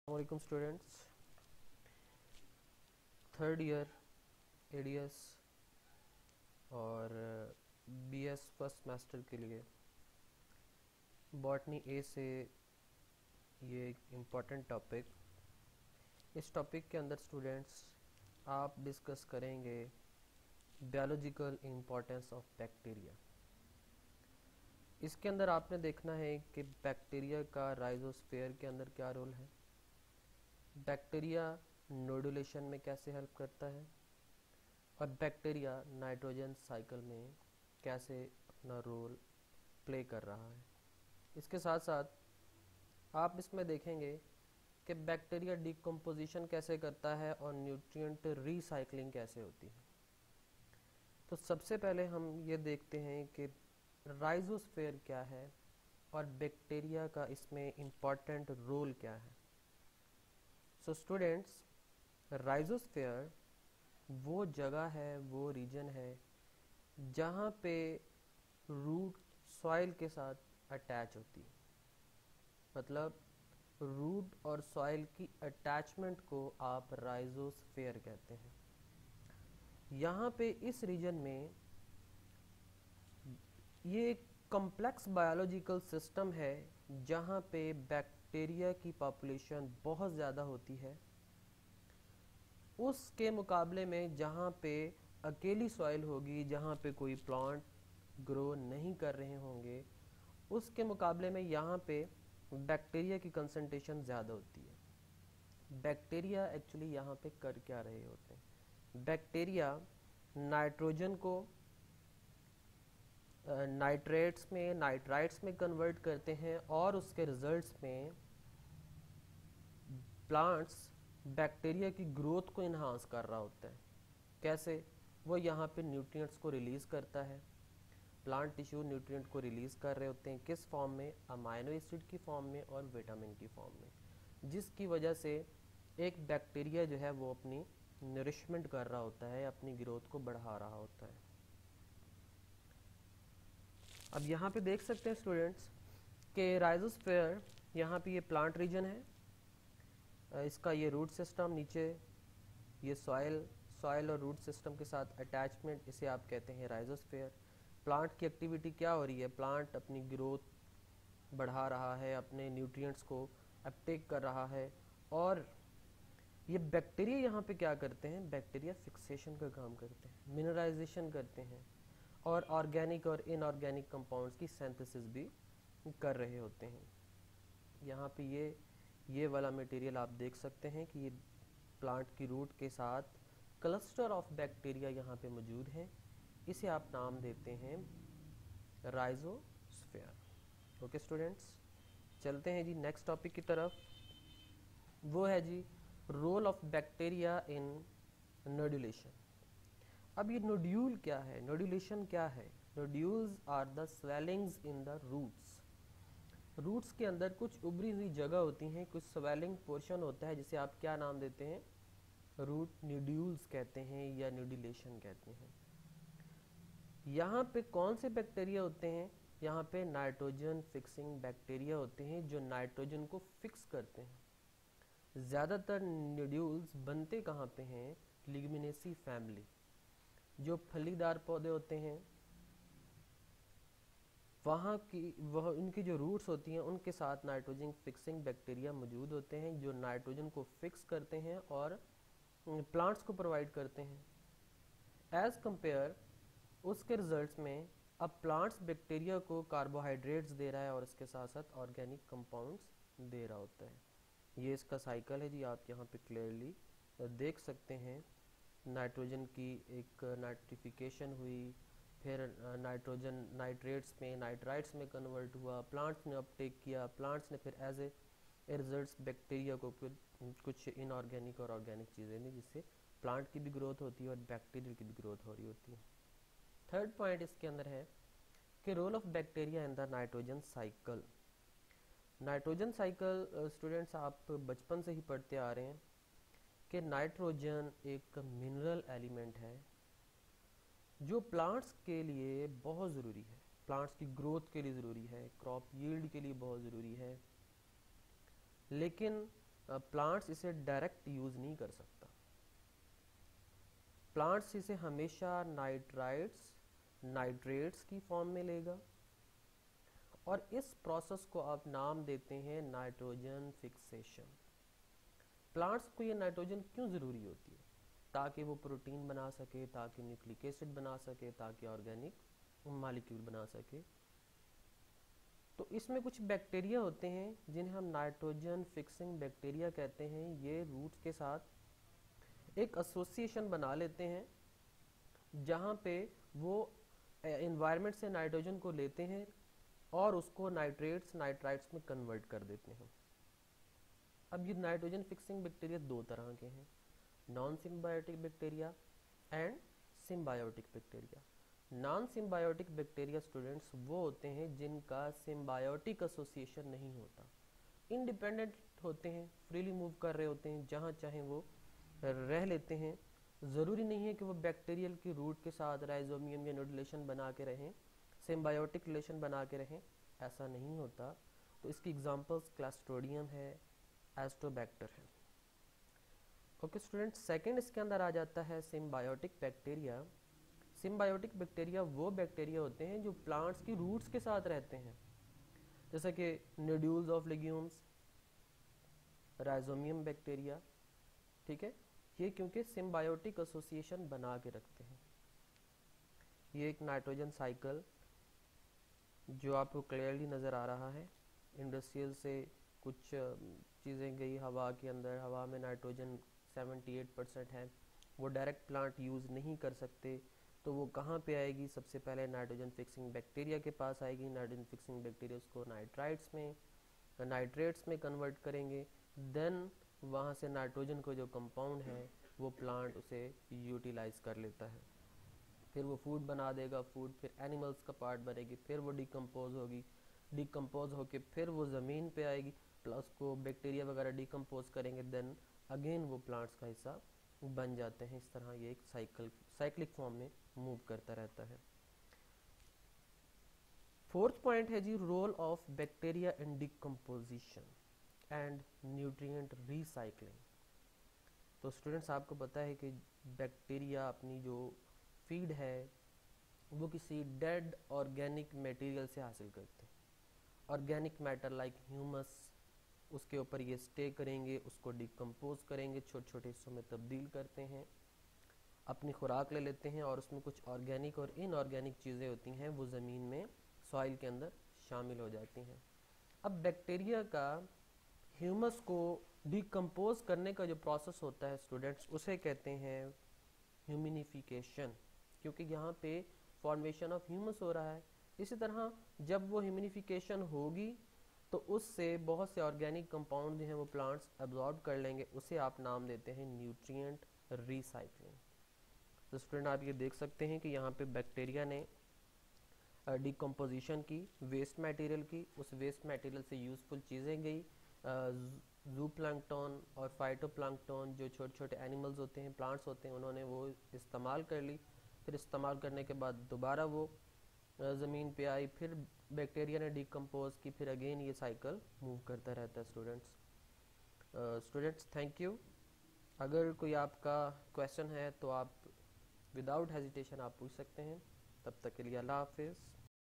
वालेकुम students, third year ADS और BS first semester के लिए बॉटनी ए से ये एक इम्पॉर्टेंट टॉपिक। इस टॉपिक के अंदर स्टूडेंट्स आप डिस्कस करेंगे बायोलॉजिकल इम्पोर्टेंस ऑफ बैक्टीरिया। इसके अंदर आपने देखना है कि बैक्टीरिया का राइजोस्फीयर के अंदर क्या रोल है, बैक्टीरिया नोडुलेशन में कैसे हेल्प करता है और बैक्टीरिया नाइट्रोजन साइकिल में कैसे अपना रोल प्ले कर रहा है। इसके साथ साथ आप इसमें देखेंगे कि बैक्टीरिया डिकम्पोजिशन कैसे करता है और न्यूट्रिएंट रिसाइकलिंग कैसे होती है। तो सबसे पहले हम ये देखते हैं कि राइजोस्फीयर क्या है और बैक्टीरिया का इसमें इम्पॉर्टेंट रोल क्या है। सो स्टूडेंट्स, राइजोस्फीयर वो जगह है, वो रीजन है जहाँ पे रूट सॉइल के साथ अटैच होती है। मतलब रूट और सॉइल की अटैचमेंट को आप राइजोस्फीयर कहते हैं। यहाँ पे इस रीजन में ये एक कॉम्प्लेक्स बायोलॉजिकल सिस्टम है जहाँ पे बैक्टीरिया की पॉपुलेशन बहुत ज़्यादा होती है। उसके मुकाबले में जहाँ पे अकेली सॉइल होगी, जहाँ पे कोई प्लांट ग्रो नहीं कर रहे होंगे, उसके मुकाबले में यहाँ पे बैक्टीरिया की कंसंट्रेशन ज़्यादा होती है। बैक्टीरिया एक्चुअली यहाँ पे कर क्या रहे होते हैं, बैक्टीरिया नाइट्रोजन को नाइट्रेट्स में, नाइट्राइट्स में कन्वर्ट करते हैं और उसके रिजल्ट्स में प्लांट्स बैक्टीरिया की ग्रोथ को इन्हांस कर रहा होता है। कैसे? वो यहाँ पे न्यूट्रिएंट्स को रिलीज़ करता है। प्लांट टिश्यू न्यूट्रिएंट को रिलीज़ कर रहे होते हैं, किस फॉर्म में? अमाइनो एसिड की फॉर्म में और विटामिन की फॉर्म में, जिसकी वजह से एक बैक्टीरिया जो है वो अपनी नरिशमेंट कर रहा होता है, अपनी ग्रोथ को बढ़ा रहा होता है। अब यहाँ पे देख सकते हैं स्टूडेंट्स कि राइजोस्फीयर, यहाँ पे ये प्लांट रीजन है, इसका ये रूट सिस्टम, नीचे ये सॉइल और रूट सिस्टम के साथ अटैचमेंट, इसे आप कहते हैं राइजोस्फीयर। प्लांट की एक्टिविटी क्या हो रही है? प्लांट अपनी ग्रोथ बढ़ा रहा है, अपने न्यूट्रिएंट्स को अपटेक कर रहा है। और ये बैक्टीरिया यहाँ पे क्या करते हैं? बैक्टीरिया फिक्सेशन का काम करते हैं, मिनरलाइजेशन करते हैं और ऑर्गेनिक और इनऑर्गेनिक कंपाउंड्स की सिंथेसिस भी कर रहे होते हैं। यहाँ पे ये वाला मटेरियल आप देख सकते हैं कि ये प्लांट की रूट के साथ क्लस्टर ऑफ बैक्टीरिया यहाँ पे मौजूद हैं। इसे आप नाम देते हैं राइजोस्फीयर। ओके स्टूडेंट्स, चलते हैं जी नेक्स्ट टॉपिक की तरफ। वो है जी role of bacteria in nodulation. अब ये नोड्यूल क्या है, नोडुलेशन क्या है? Nodules are the swellings in the roots. Roots के अंदर कुछ उभरी हुई जगह होती हैं, कुछ स्वेलिंग पोर्शन होता है, जिसे आप क्या नाम देते हैं? रूट नोड्यूल्स कहते हैं या नोडुलेशन कहते हैं। यहाँ पे कौन से बैक्टीरिया होते हैं? यहाँ पे नाइट्रोजन फिक्सिंग बैक्टीरिया होते हैं जो नाइट्रोजन को फिक्स करते हैं। ज़्यादातर नोड्यूल्स बनते कहाँ पे हैं? लिग्मिनेसी फैमिली, जो फलीदार पौधे होते हैं वहाँ की उनकी जो रूट्स होती हैं उनके साथ नाइट्रोजन फिक्सिंग बैक्टीरिया मौजूद होते हैं जो नाइट्रोजन को फिक्स करते हैं और प्लांट्स को प्रोवाइड करते हैं। एज कंपेयर उसके रिजल्ट्स में अब प्लांट्स बैक्टीरिया को कार्बोहाइड्रेट्स दे रहा है और इसके साथ साथ ऑर्गेनिक कंपाउंड्स दे रहा होता है। ये इसका साइकिल है जी, आप यहाँ पे क्लियरली देख सकते हैं। नाइट्रोजन की एक नाइट्रिफिकेशन हुई, फिर नाइट्रोजन नाइट्रेट्स में, नाइट्राइट्स में कन्वर्ट हुआ, प्लांट्स ने अपटेक किया, प्लांट्स ने फिर एज ए रिजल्ट्स बैक्टीरिया को कुछ इनऑर्गेनिक और ऑर्गेनिक चीज़ें दी, जिससे प्लांट की भी ग्रोथ होती है और बैक्टीरिया की भी ग्रोथ हो रही होती है। थर्ड पॉइंट इसके अंदर है कि role of bacteria in the nitrogen cycle. Nitrogen cycle students आप बचपन से ही पढ़ते आ रहे हैं कि नाइट्रोजन एक मिनरल एलिमेंट है जो प्लांट्स के लिए बहुत ज़रूरी है, प्लांट्स की ग्रोथ के लिए ज़रूरी है, क्रॉप यील्ड के लिए बहुत ज़रूरी है। लेकिन प्लांट्स इसे डायरेक्ट यूज़ नहीं कर सकता। प्लांट्स इसे हमेशा नाइट्रेट्स की फॉर्म में लेगा, और इस प्रोसेस को आप नाम देते हैं नाइट्रोजन फिक्सेशन। प्लांट्स को ये नाइट्रोजन क्यों ज़रूरी होती है? ताकि वो प्रोटीन बना सके, ताकि न्यूक्लिक एसिड बना सके, ताकि ऑर्गेनिक मॉलिक्यूल बना सके। तो इसमें कुछ बैक्टीरिया होते हैं जिन्हें हम नाइट्रोजन फिक्सिंग बैक्टीरिया कहते हैं। ये रूट्स के साथ एक एसोसिएशन बना लेते हैं, जहाँ पे वो एनवायरनमेंट से नाइट्रोजन को लेते हैं और उसको नाइट्राइट्स में कन्वर्ट कर देते हैं। अब ये नाइट्रोजन फिक्सिंग बैक्टीरिया दो तरह के हैं, non symbiotic bacteria and symbiotic bacteria. Non symbiotic bacteria students वो होते हैं जिनका सिम्बायोटिक एसोसिएशन नहीं होता, इंडिपेंडेंट होते हैं, फ्रीली मूव कर रहे होते हैं, जहाँ चाहें वो रह लेते हैं। ज़रूरी नहीं है कि वो बैक्टीरियल की रूट के साथ राइजोमियम या नोडुलेशन बना के रहें, सिम्बायोटिक रिलेशन बना के रहें, ऐसा नहीं होता। तो इसकी एग्जांपल्स क्लास्ट्रोडियम है, एस्ट्रोबैक्टर है। ओके स्टूडेंट, सेकंड इसके अंदर आ जाता है सिम्बायोटिक बैक्टीरिया। सिम्बायोटिक बैक्टीरिया वो बैक्टीरिया होते हैं जो प्लांट्स की रूट्स के साथ रहते हैं, जैसे कि nodules of legumes, Rhizobium bacteria. ठीक है, ये क्योंकि सिम्बायोटिक एसोसिएशन बना के रखते हैं। ये एक नाइट्रोजन साइकिल जो आपको क्लियरली नज़र आ रहा है, इंडस्ट्रियल से कुछ चीज़ें गई हवा के अंदर, हवा में नाइट्रोजन 78% है, वो डायरेक्ट प्लांट यूज़ नहीं कर सकते, तो वो कहाँ पे आएगी? सबसे पहले नाइट्रोजन फिक्सिंग बैक्टीरिया के पास आएगी। नाइट्रोजन फिक्सिंग बैक्टीरिया उसको नाइट्रेट्स में कन्वर्ट करेंगे, देन वहाँ से नाइट्रोजन को जो कंपाउंड है वो प्लांट उसे यूटिलाइज कर लेता है, फिर वो फूड बना देगा, फूड फिर एनिमल्स का पार्ट बनेगी, फिर वो डिकम्पोज होगी, डिकम्पोज होके फिर वो ज़मीन पे आएगी, प्लस को बैक्टीरिया वगैरह डिकम्पोज करेंगे, देन अगेन वो प्लांट्स का हिस्सा बन जाते हैं। इस तरह ये एक साइक्लिक फॉर्म में मूव करता रहता है। फोर्थ पॉइंट है जी, role of bacteria in decomposition and nutrient recycling. तो स्टूडेंट्स, आपको पता है कि बैक्टीरिया अपनी जो फीड है वो किसी डेड ऑर्गेनिक मटेरियल से हासिल करते हैं। ऑर्गेनिक मैटर लाइक ह्यूमस, उसके ऊपर ये स्टे करेंगे, उसको डिकम्पोज करेंगे, छोटे छोटे हिस्सों में तब्दील करते हैं, अपनी खुराक ले लेते हैं, और उसमें कुछ ऑर्गेनिक और इनऑर्गेनिक चीज़ें होती हैं वो ज़मीन में, सॉइल के अंदर शामिल हो जाती हैं। अब बैक्टीरिया का ह्यूमस को डिकम्पोज करने का जो प्रोसेस होता है स्टूडेंट्स, उसे कहते हैं ह्यूमिनिफिकेशन, क्योंकि यहाँ पे फॉर्मेशन ऑफ ह्यूमस हो रहा है। इसी तरह जब वो ह्यूमिनिफिकेशन होगी तो उससे बहुत से ऑर्गेनिक कंपाउंड जो हैं वो प्लांट्स एब्जॉर्ब कर लेंगे, उसे आप नाम देते हैं न्यूट्रिएंट रिसाइकलिंग। तो स्टूडेंट, आप ये देख सकते हैं कि यहाँ पे बैक्टीरिया ने डिकम्पोजिशन की, वेस्ट मटेरियल की, उस वेस्ट मटेरियल से यूज़फुल चीज़ें गई, जू प्लैंकटन और फाइटोप्लैंकटन जो छोटे छोटे एनिमल्स होते हैं, प्लांट्स होते हैं, उन्होंने वो इस्तेमाल कर ली, फिर इस्तेमाल करने के बाद दोबारा वो ज़मीन पे आई, फिर बैक्टीरिया ने डिकम्पोज की, फिर अगेन ये साइकिल मूव करता रहता है स्टूडेंट्स। Thank you. अगर कोई आपका क्वेश्चन है तो आप विदाउट हेजिटेशन आप पूछ सकते हैं। तब तक के लिए अल्लाह हाफिज़।